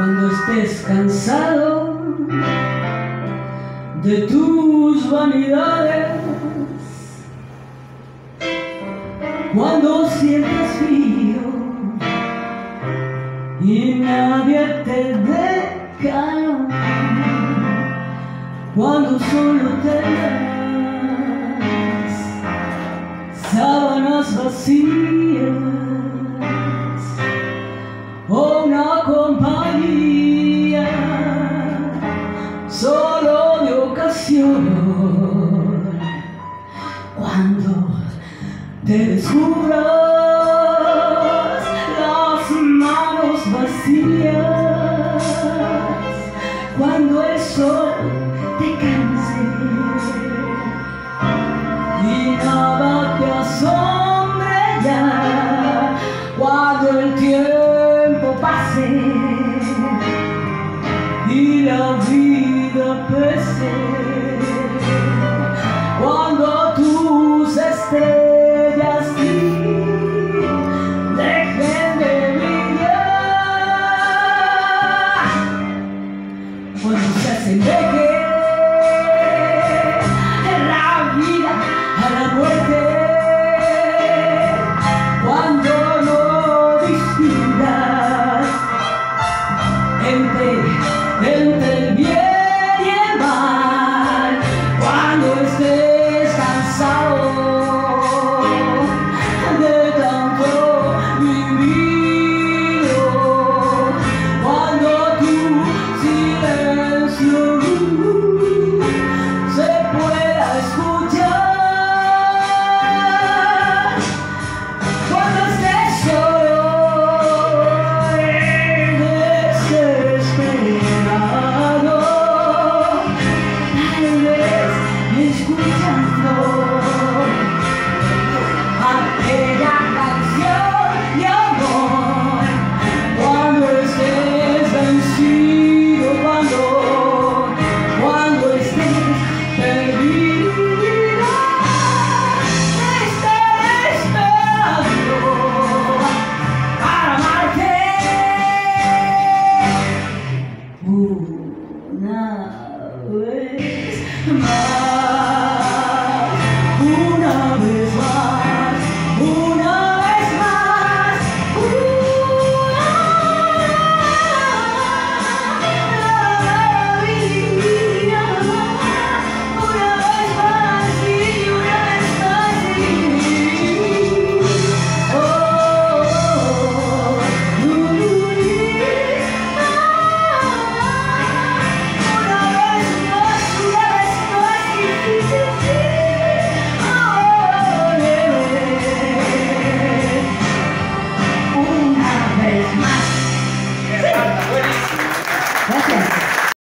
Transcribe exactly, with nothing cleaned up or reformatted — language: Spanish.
Cuando estés cansado de tus vanidades, cuando sientas frío y nadie te dé calor, cuando solo tengas sábanas vacías o una compañía solo de ocasión, cuando te descubras las manos vacías, cuando el sol te canse y nada te asombre ya, cuando el tiempo pase y la vida pese, cuando tú estés